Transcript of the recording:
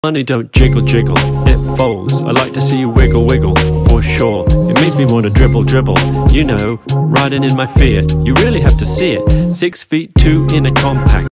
Money don't jiggle jiggle, it folds. I like to see you wiggle wiggle, for sure. It makes me want to dribble dribble, you know, riding in my Fiat. You really have to see it. 6 feet 2 in a compact.